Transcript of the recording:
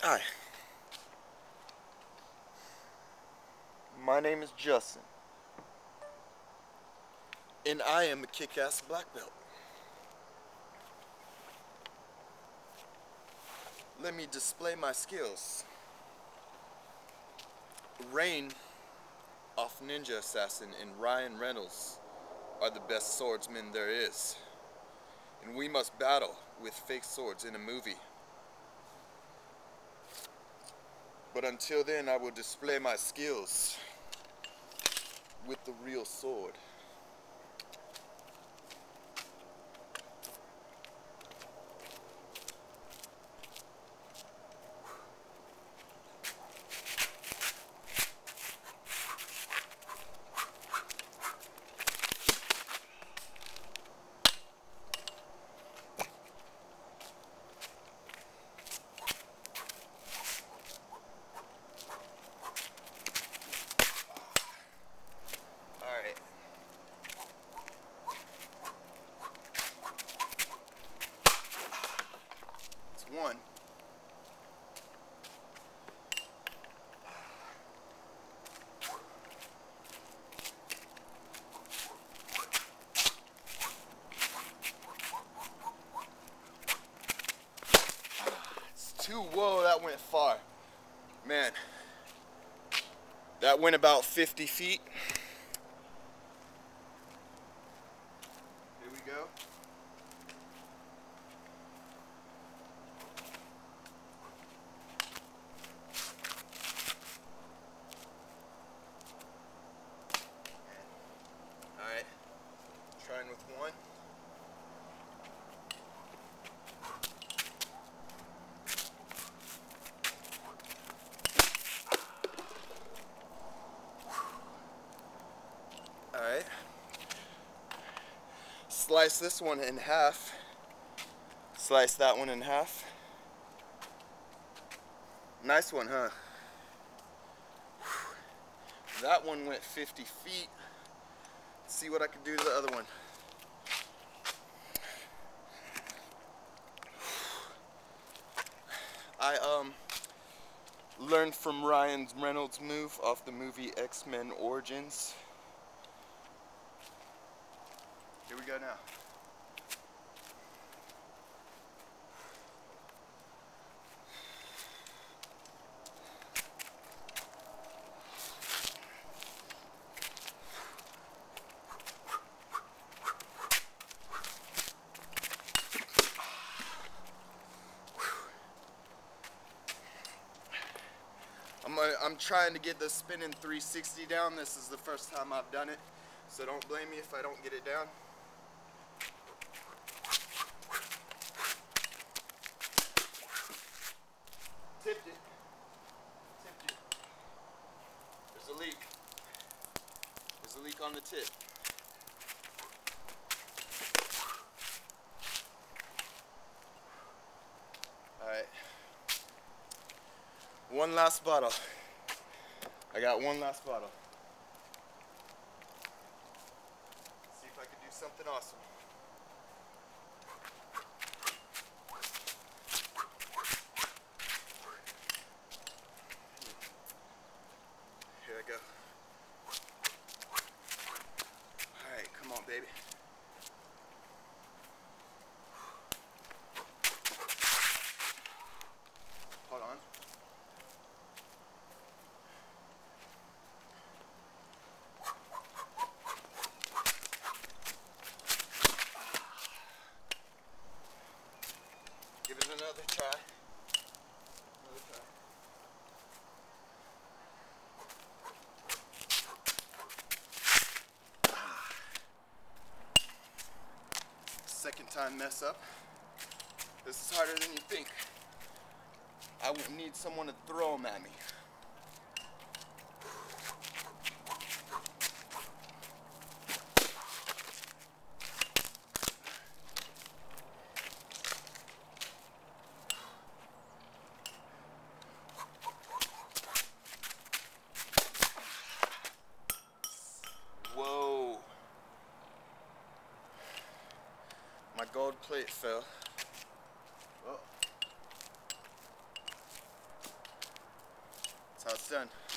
Hi, my name is Justin, and I am a kick-ass black belt. Let me display my skills. Rain off Ninja Assassin and Ryan Reynolds are the best swordsmen there is, and we must battle with fake swords in a movie. But until then, I will display my skills with the real sword. Alright. It's one. It's two. Whoa, that went far. Man, that went about 50 feet. Here we go. Alright, trying with one. Alright. Slice this one in half. Slice that one in half. Nice one, huh? That one went 50 feet. Let's see what I can do to the other one. I learned from Ryan Reynolds' move off the movie X-Men Origins. Here we go now. I'm trying to get the spinning 360 down. This is the first time I've done it, so don't blame me if I don't get it down. Tipped it. Tipped it. There's a leak. There's a leak on the tip. Alright. One last bottle. I got one last bottle. Let's see if I can do something awesome. Here I go. Alright, come on, baby. Hold on. Give it another try. Another try. Second time mess up. This is harder than you think. I would need someone to throw them at me. Whoa. My gold plate fell. Oh. That's how it's done.